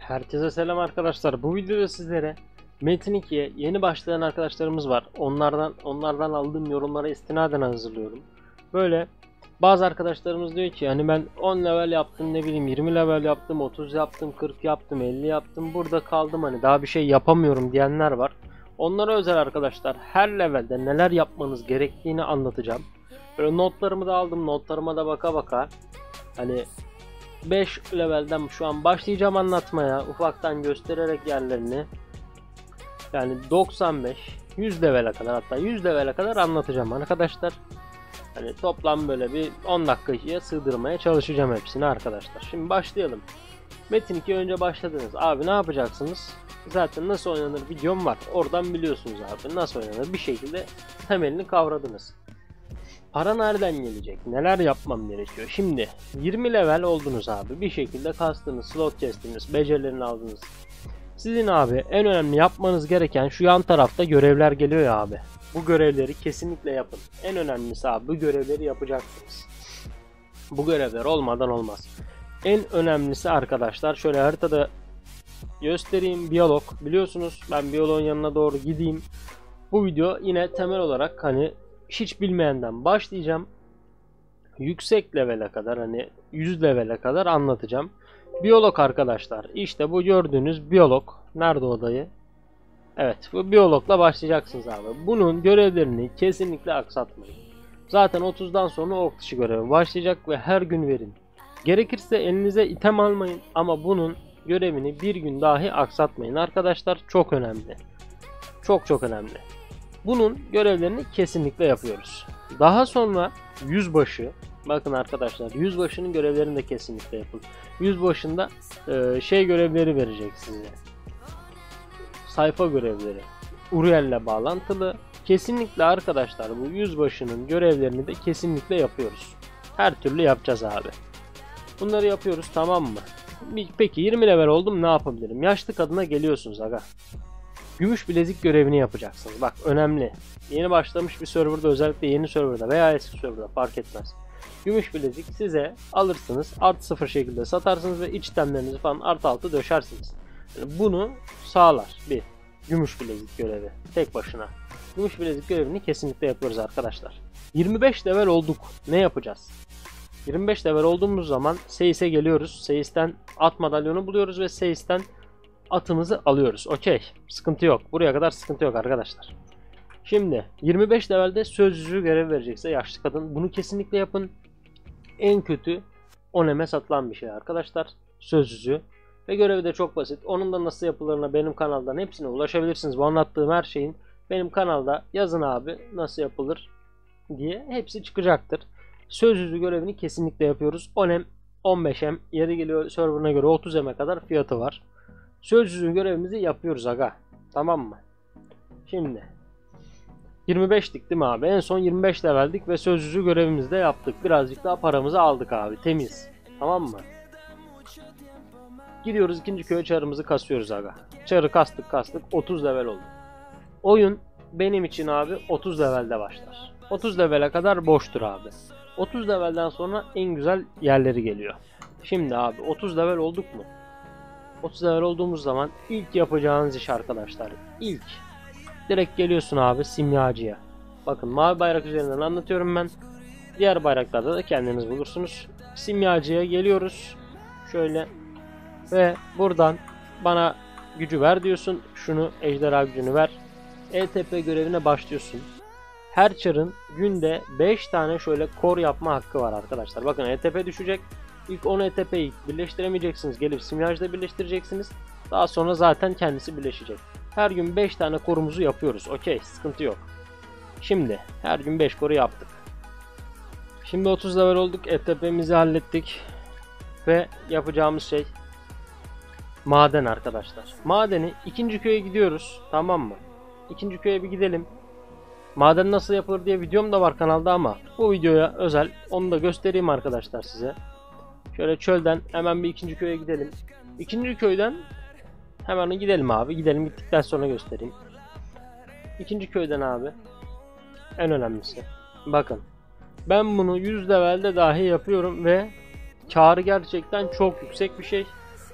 Herkese selam arkadaşlar. Bu videoda sizlere Metin 2'ye yeni başlayan arkadaşlarımız var. Onlardan aldığım yorumlara istinaden hazırlıyorum. Böyle bazı arkadaşlarımız diyor ki hani ben 10 level yaptım, ne bileyim 20 level yaptım, 30 yaptım, 40 yaptım, 50 yaptım, burada kaldım, hani daha bir şey yapamıyorum diyenler var. Onlara özel arkadaşlar, her levelde neler yapmanız gerektiğini anlatacağım. Böyle notlarımı da aldım. Notlarıma da baka baka hani 5 levelden şu an başlayacağım anlatmaya, ufaktan göstererek yerlerini. Yani 95 100 levele kadar, hatta 100 levele kadar anlatacağım arkadaşlar. Hani toplam böyle bir 10 dakikaya sığdırmaya çalışacağım hepsini arkadaşlar. Şimdi başlayalım. Metin 2 önce başladınız. Abi ne yapacaksınız? Zaten nasıl oynanır videom var. Oradan biliyorsunuz abi nasıl oynanır. Bir şekilde temelini kavradınız. Para nereden gelecek? Neler yapmam gerekiyor? Şimdi 20 level oldunuz abi. Bir şekilde kastınız, slot kestiniz, becerilerini aldınız. Sizin abi en önemli yapmanız gereken şu yan tarafta görevler geliyor ya abi. Bu görevleri kesinlikle yapın. En önemlisi abi bu görevleri yapacaksınız. Bu görevler olmadan olmaz. En önemlisi arkadaşlar şöyle haritada göstereyim, biyolog. Biliyorsunuz ben biyoloğun yanına doğru gideyim. Bu video yine temel olarak hani hiç bilmeyenden başlayacağım. Yüksek levele kadar, hani 100 levele kadar anlatacağım. Biyolog arkadaşlar. İşte bu gördüğünüz biyolog. Nerede odayı? Evet, bu biyologla başlayacaksınız abi. Bunun görevlerini kesinlikle aksatmayın. Zaten 30'dan sonra ok dışı görevi başlayacak ve her gün verin. Gerekirse elinize item almayın ama bunun görevini bir gün dahi aksatmayın arkadaşlar. Çok önemli. Çok önemli. Bunun görevlerini kesinlikle yapıyoruz. Daha sonra yüzbaşı, bakın arkadaşlar, yüzbaşının görevlerini de kesinlikle yapın. Yüzbaşında görevleri verecek size. Sayfa görevleri. Uriel'le bağlantılı. Kesinlikle arkadaşlar bu yüzbaşının görevlerini de kesinlikle yapıyoruz. Her türlü yapacağız abi. Bunları yapıyoruz, tamam mı? Peki 20 level oldum, ne yapabilirim? Yaşlı kadına geliyorsunuz aga. Gümüş bilezik görevini yapacaksınız. Bak önemli. Yeni başlamış bir serverda, özellikle yeni serverda veya eski serverda fark etmez. Gümüş bilezik size alırsınız. Artı 0 şekilde satarsınız ve iç itemlerinizi falan artı 6 döşersiniz. Yani bunu sağlar bir gümüş bilezik görevi tek başına. Gümüş bilezik görevini kesinlikle yapıyoruz arkadaşlar. 25 level olduk. Ne yapacağız? 25 level olduğumuz zaman Seis'e geliyoruz. Seis'ten at madalyonu buluyoruz ve Seis'ten atımızı alıyoruz. Okey. Sıkıntı yok. Buraya kadar sıkıntı yok arkadaşlar. Şimdi 25 levelde söz yüzüğü görev verecekse yaşlı kadın, bunu kesinlikle yapın. En kötü 10 satılan bir şey arkadaşlar. Söz yüzüğü. Ve görevi de çok basit. Onun da nasıl yapıldığına benim kanaldan hepsine ulaşabilirsiniz. Bu anlattığım her şeyin benim kanalda yazın abi nasıl yapılır diye hepsi çıkacaktır. Söz yüzüğü görevini kesinlikle yapıyoruz. 10M, 15M, yeri geliyor serverına göre 30M'e kadar fiyatı var. Söz yüzüğü görevimizi yapıyoruz aga. Tamam mı? Şimdi 25'lik değil mi abi? En son 25 leveldik ve söz yüzüğü görevimizi de yaptık. Birazcık daha paramızı aldık abi. Temiz. Tamam mı? Gidiyoruz ikinci köye, çarımızı kasıyoruz aga. Çarı kastık 30 level oldu. Oyun benim için abi 30 levelde başlar. 30 levele kadar boştur abi. 30 levelden sonra en güzel yerleri geliyor. Şimdi abi 30 level olduk mu? 30 level olduğumuz zaman ilk yapacağınız iş arkadaşlar. İlk direkt geliyorsun abi simyacıya. Bakın mavi bayrak üzerinden anlatıyorum ben. Diğer bayraklarda da kendiniz bulursunuz. Simyacıya geliyoruz. Şöyle ve buradan bana gücü ver diyorsun. Şunu, ejderha gücünü ver. ETP görevine başlıyorsun. Her çarın günde 5 tane şöyle kor yapma hakkı var arkadaşlar. Bakın ETP düşecek. İlk 10 ETP'yi birleştiremeyeceksiniz. Gelip simyacıda birleştireceksiniz. Daha sonra zaten kendisi birleşecek. Her gün 5 tane korumuzu yapıyoruz. Okey, sıkıntı yok. Şimdi her gün 5 koru yaptık. Şimdi 30 level olduk. ETP'mizi hallettik. Ve yapacağımız şey maden arkadaşlar. Madeni ikinci köye gidiyoruz. Tamam mı? İkinci köye bir gidelim. Maden nasıl yapılır diye videom da var kanalda ama bu videoya özel onu da göstereyim arkadaşlar size. Şöyle çölden hemen bir ikinci köye gidelim. İkinci köyden hemen gidelim abi. Gidelim, gittikten sonra göstereyim. İkinci köyden abi en önemlisi. Bakın ben bunu 100 levelde dahi yapıyorum ve karı gerçekten çok yüksek bir şey.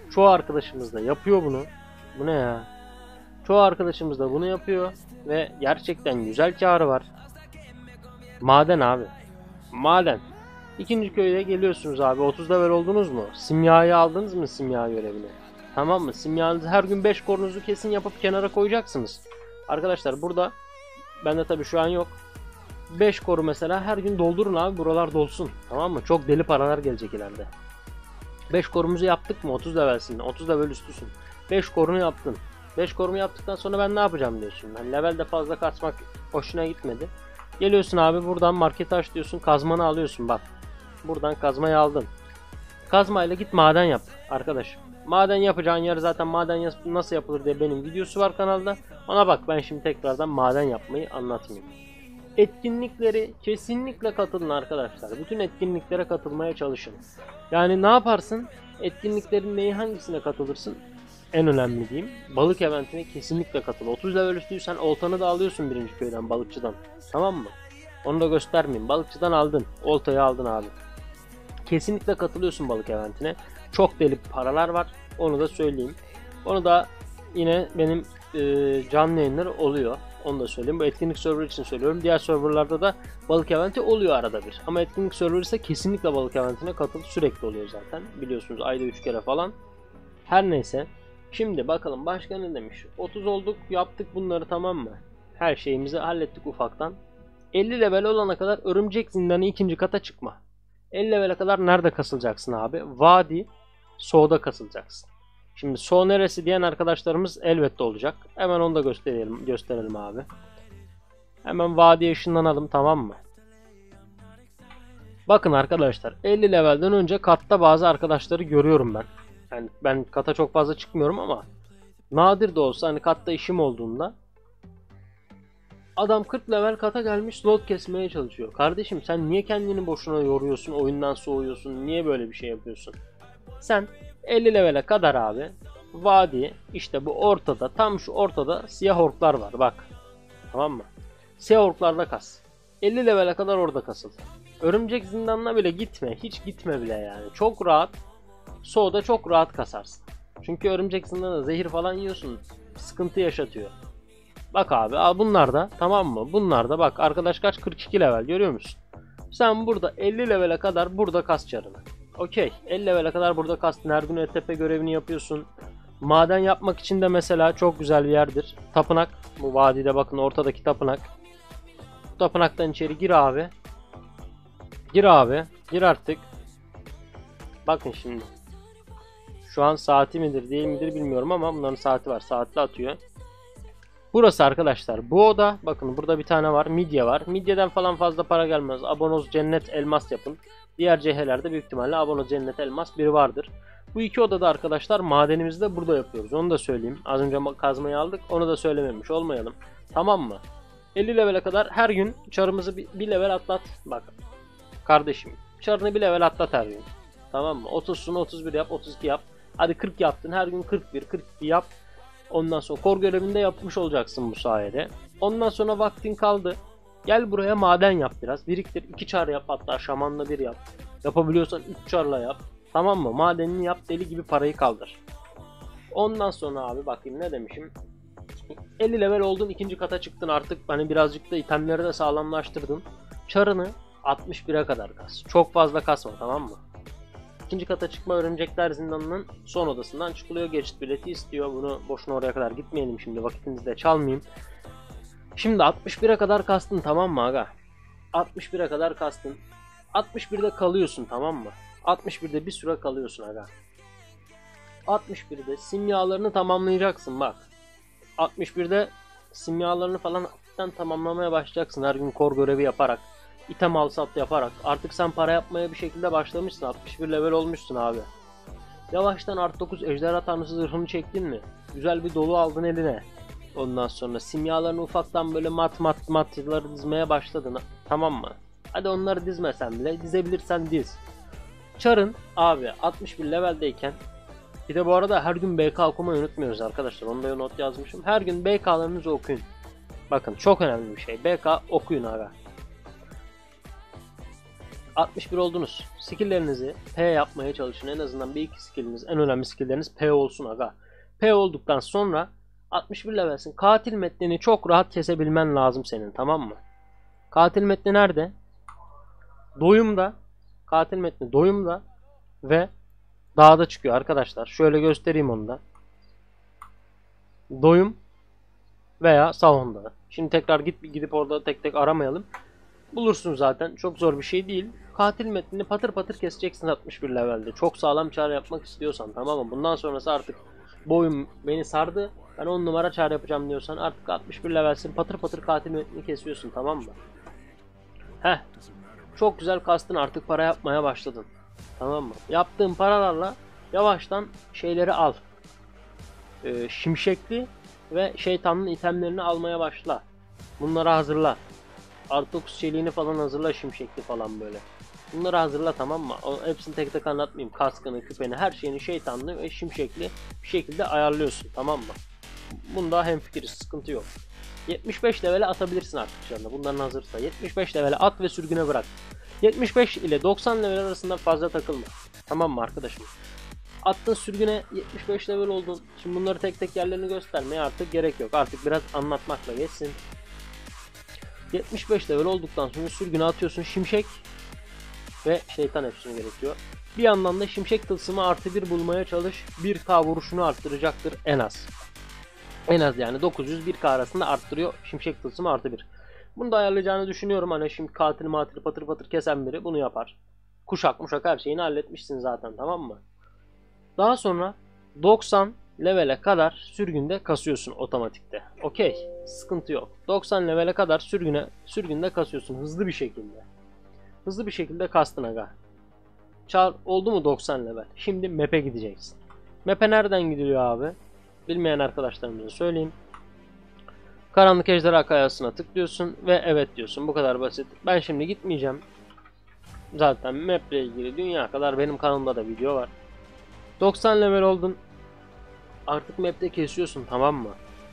Çoğu arkadaşımız da yapıyor bunu. Bu ne ya? Çoğu arkadaşımız da bunu yapıyor ve gerçekten güzel karı var. Maden abi. Maden. İkinci köyde geliyorsunuz abi. 30 level oldunuz mu? Simyayı aldınız mı, simya görevini? Tamam mı? Simyanızı her gün 5 korunuzu kesin yapıp kenara koyacaksınız. Arkadaşlar burada bende tabi şu an yok. 5 koru mesela her gün doldurun abi, buralar dolsun. Tamam mı? Çok deli paralar gelecek ileride. 5 korumuzu yaptık mı? 30 levelsin. 30 level üstüsün. 5 korunu yaptın. 5 korumu yaptıktan sonra ben ne yapacağım diyorsun. Yani levelde fazla kaçmak hoşuna gitmedi. Geliyorsun abi buradan market aç diyorsun. Kazmanı alıyorsun bak. Buradan kazmayı aldın. Kazmayla git maden yap arkadaş. Maden yapacağın yer zaten maden nasıl yapılır diye benim videosu var kanalda. Ona bak, ben şimdi tekrardan maden yapmayı anlatmayayım. Etkinlikleri kesinlikle katılın arkadaşlar. Bütün etkinliklere katılmaya çalışın. Yani ne yaparsın? Etkinliklerin neyi hangisine katılırsın? En önemli diyeyim. Balık eventine kesinlikle katıl. 30 level üstüysen oltanı da alıyorsun birinci köyden, balıkçıdan. Tamam mı? Onu da göstermeyeyim. Balıkçıdan aldın. Oltayı aldın abi. Kesinlikle katılıyorsun balık eventine. Çok deli paralar var. Onu da söyleyeyim. Onu da yine benim canlı yayınları oluyor. Onu da söyleyeyim. Bu etkinlik server için söylüyorum. Diğer serverlarda da balık eventi oluyor arada bir. Ama etkinlik server ise kesinlikle balık eventine katıl. Sürekli oluyor zaten. Biliyorsunuz ayda 3 kere falan. Her neyse. Şimdi bakalım başka ne demiş. 30 olduk, yaptık bunları, tamam mı? Her şeyimizi hallettik ufaktan. 50 level olana kadar örümcek zindanı ikinci kata çıkma. 50 level'e kadar nerede kasılacaksın abi? Vadi Soğu'da kasılacaksın. Şimdi Soğu neresi diyen arkadaşlarımız elbette olacak. Hemen onu da gösterelim abi. Hemen vadiye ışınlanalım, tamam mı? Bakın arkadaşlar, 50 level'den önce katta bazı arkadaşları görüyorum ben. Yani ben kata çok fazla çıkmıyorum ama nadir de olsa hani katta işim olduğunda adam 40 level kata gelmiş slot kesmeye çalışıyor. Kardeşim sen niye kendini boşuna yoruyorsun, oyundan soğuyorsun, niye böyle bir şey yapıyorsun? Sen 50 levele kadar abi vadi işte bu ortada, tam şu ortada siyah orklar var bak. Tamam mı? Siyah orklarda kas. 50 levele kadar orada kasıl. Örümcek zindanına bile gitme, hiç gitme bile yani. Çok rahat. Soğuda çok rahat kasarsın. Çünkü örümcek zindanında zehir falan yiyorsun. Sıkıntı yaşatıyor. Bak abi bunlar da, tamam mı? Bunlar da bak arkadaş kaç, 42 level görüyor musun? Sen burada 50 levele kadar burada kas çarını. Okey, 50 levele kadar burada kastın, her gün ETP görevini yapıyorsun. Maden yapmak için de mesela çok güzel bir yerdir. Tapınak, bu vadide bakın ortadaki tapınak. Bu tapınaktan içeri gir abi. Gir abi, gir artık. Bakın şimdi. Şu an saati midir değil midir bilmiyorum ama bunların saati var. Saatli atıyor. Burası arkadaşlar bu oda. Bakın burada bir tane var. Midye var. Midyeden falan fazla para gelmez. Abonoz, cennet, elmas yapın. Diğer CH'lerde büyük ihtimalle abonoz, cennet, elmas biri vardır. Bu iki odada arkadaşlar madenimizi de burada yapıyoruz. Onu da söyleyeyim. Az önce kazmayı aldık. Onu da söylememiş olmayalım. Tamam mı? 50 level'e kadar her gün çarımızı bir level atlat. Bak kardeşim. Çarını bir level atlat her gün. Tamam mı? 30'sunu 31 yap, 32 yap. Hadi 40 yaptın. Her gün 41, 42 yap. Ondan sonra kor görevinde yapmış olacaksın bu sayede. Ondan sonra vaktin kaldı. Gel buraya maden yap biraz. Biriktir. 2 çar yap, hatta şamanla 1 yap. Yapabiliyorsan 3 çarla yap. Tamam mı? Madenini yap, deli gibi parayı kaldır. Ondan sonra abi bakayım ne demişim. 50 level oldun, ikinci kata çıktın artık. Hani birazcık da itemleri de sağlamlaştırdın. Çarını 61'e kadar kas. Çok fazla kasma, tamam mı? İkinci kata çıkma örümcekler zindanının son odasından çıkılıyor. Geçit bileti istiyor. Bunu boşuna oraya kadar gitmeyelim şimdi. Vakitinizi de çalmayayım. Şimdi 61'e kadar kastın, tamam mı aga? 61'e kadar kastın. 61'de kalıyorsun, tamam mı? 61'de bir süre kalıyorsun aga. 61'de simyalarını tamamlayacaksın bak. 61'de simyalarını falan hafiften tamamlamaya başlayacaksın. Her gün kor görevi yaparak. İtem al sat yaparak. Artık sen para yapmaya bir şekilde başlamışsın. 61 level olmuşsun abi. Yavaştan art 9 ejderha tanrısı zırhını çektin mi? Güzel bir dolu aldın eline. Ondan sonra simyalarını ufaktan böyle matları dizmeye başladın. Tamam mı? Hadi onları dizmesen bile dizebilirsen diz. Çarın abi 61 leveldeyken, bir de bu arada her gün BK okumayı unutmuyoruz arkadaşlar. Onu da not yazmışım. Her gün BK'larınızı okuyun. Bakın çok önemli bir şey. BK okuyun abi. 61 oldunuz. Skill'lerinizi P yapmaya çalışın. En azından bir iki skill'iniz, en önemli skill'leriniz P olsun aga. P olduktan sonra 61 levelsin. Katil metnini çok rahat kesebilmen lazım senin, tamam mı? Katil metni nerede? Doyumda. Katil metni doyumda ve dağda çıkıyor arkadaşlar. Şöyle göstereyim onu da. Doyum veya Savon'da. Şimdi tekrar gidip orada tek tek aramayalım. Bulursun zaten. Çok zor bir şey değil. Katil metnini patır patır keseceksin 61 levelde. Çok sağlam çare yapmak istiyorsan, tamam mı? Bundan sonrası artık boyum beni sardı, ben 10 numara çare yapacağım diyorsan artık 61 levelsin, patır patır katil metnini kesiyorsun, tamam mı? Heh. Çok güzel kastın, artık para yapmaya başladın. Tamam mı? Yaptığın paralarla yavaştan şeyleri al. Şimşekli ve şeytanın itemlerini almaya başla. Bunları hazırla. Artı 9 çeliğini falan hazırla, şimşekli falan böyle. Bunları hazırla, tamam mı? Hepsini tek tek anlatmayayım. Kaskını, küpeni, her şeyini şeytanlı ve şimşekli bir şekilde ayarlıyorsun, tamam mı? Bunda hemfikiriz, sıkıntı yok. 75 levele atabilirsin artık canına. Bunların hazırsa. 75 levele at ve sürgüne bırak. 75 ile 90 level arasında fazla takılma. Tamam mı arkadaşım? Attın sürgüne, 75 level oldun. Şimdi bunları tek tek yerlerini göstermeye artık gerek yok. Artık biraz anlatmakla geçsin. 75 level olduktan sonra sürgüne atıyorsun. Şimşek ve şeytan hepsini gerekiyor. Bir yandan da şimşek tılsımı artı 1 bulmaya çalış. 1k vuruşunu arttıracaktır en az. En az yani 900-1k arasında arttırıyor şimşek tılsımı artı 1. Bunu da ayarlayacağını düşünüyorum. Hani şimdi katil matili patır patır kesen biri bunu yapar. Kuşak muşak her şeyini halletmişsin zaten, tamam mı? Daha sonra 90 levele kadar sürgünde kasıyorsun otomatikte. Okey. Sıkıntı yok. 90 levele kadar sürgünde kasıyorsun hızlı bir şekilde. Hızlı bir şekilde kastın aga. Çar oldu mu 90 level? Şimdi map'e gideceksin. Map'e nereden gidiliyor abi? Bilmeyen arkadaşlarımıza söyleyeyim. Karanlık Ejderha Kayası'na tıklıyorsun ve evet diyorsun. Bu kadar basit. Ben şimdi gitmeyeceğim. Zaten map ile ilgili dünya kadar benim kanalımda da video var. 90 level oldun. Artık map'te kesiyorsun, tamam mı?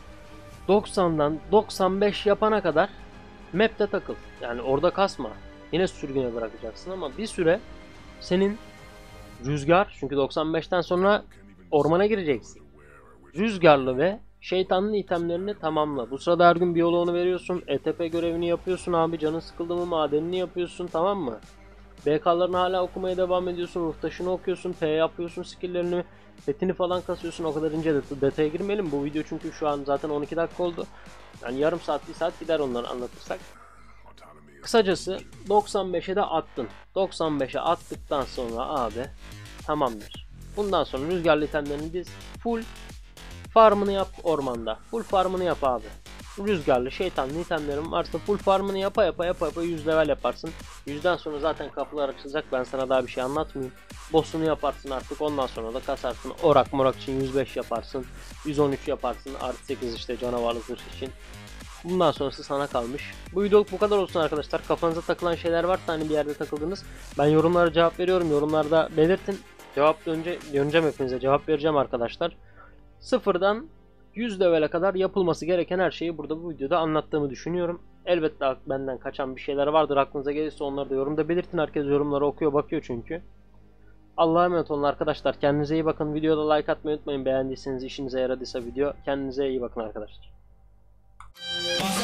90'dan 95 yapana kadar map'te takıl. Yani orada kasma. Yine sürgüne bırakacaksın ama bir süre senin rüzgar, çünkü 95'ten sonra ormana gireceksin. Rüzgarlı ve şeytanlı itemlerini tamamla. Bu sırada her gün biyoloğunu veriyorsun. ETP görevini yapıyorsun abi. Canın sıkıldı mı madenini yapıyorsun, tamam mı? BK'larını hala okumaya devam ediyorsun. Ruh taşını okuyorsun. P yapıyorsun skill'lerini. Petini falan kasıyorsun. O kadar ince detaya girmeyelim. Bu video çünkü şu an zaten 12 dakika oldu. Yani yarım saat, bir saat gider onları anlatırsak. Kısacası 95'e de attın. 95'e attıktan sonra abi tamamdır. Bundan sonra rüzgarlı itemlerini diz. Full farmını yap ormanda. Full farmını yap abi. Rüzgarlı şeytanlı itemlerin varsa full farmını yapa 100 level yaparsın. 100'den sonra zaten kapılar açılacak, ben sana daha bir şey anlatmayayım. Boss'unu yaparsın artık, ondan sonra da kasarsın. Orak morak için 105 yaparsın. 113 yaparsın. Artı 8 işte canavarlı zırh için. Bundan sonrası sana kalmış. Bu videoluk bu kadar olsun arkadaşlar. Kafanıza takılan şeyler varsa, hani bir yerde takıldınız, ben yorumlara cevap veriyorum. Yorumlarda belirtin. Cevap döneceğim, hepinize cevap vereceğim arkadaşlar. Sıfırdan 100 level'e kadar yapılması gereken her şeyi burada bu videoda anlattığımı düşünüyorum. Elbette benden kaçan bir şeyler vardır. Aklınıza gelirse onları da yorumda belirtin. Herkes yorumları okuyor, bakıyor çünkü. Allah'a emanet olun arkadaşlar. Kendinize iyi bakın. Videoda like atmayı unutmayın. Beğendiyseniz, işinize yaradıysa video. Kendinize iyi bakın arkadaşlar.